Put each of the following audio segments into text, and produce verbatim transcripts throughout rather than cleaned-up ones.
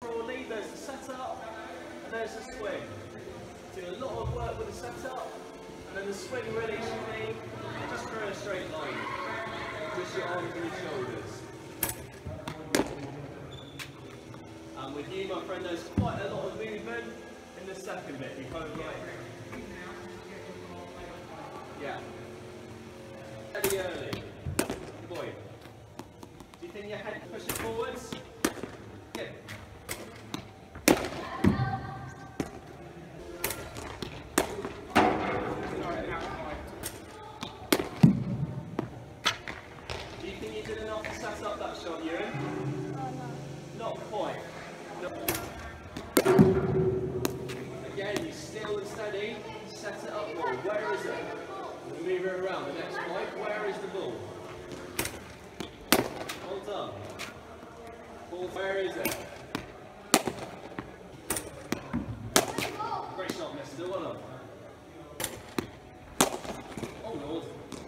Broadly, there's the setup and there's the swing. Do a lot of work with the setup, and then the swing really should be just through a straight line. Just your arms and your shoulders. And with you, my friend, there's quite a lot of movement in the second bit. You kind of like, yeah. Very early. Good boy. Do you think your head push it forwards? Good. Do you think you did enough to set up that shot, Ewan? Not quite. No. Again, you still and steady, set it up more. Where is it? Move it around. The next point, where is the ball? Well done. Ball, where is it? Great shot, mister. Well done. Oh, Lord.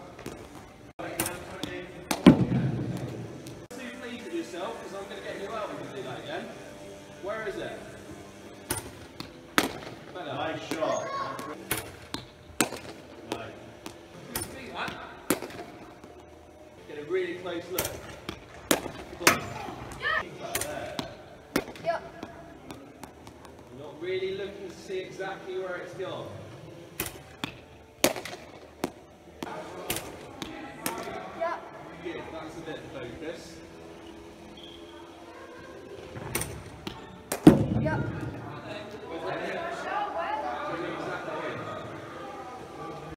Too pleased with yourself, because I'm going to get you out if you do that again. Where is it? Better. Nice shot. Get a really close look. Keep that there. Yep. You're not really looking to see exactly where it's gone. Yep. Good, that's a bit of focus.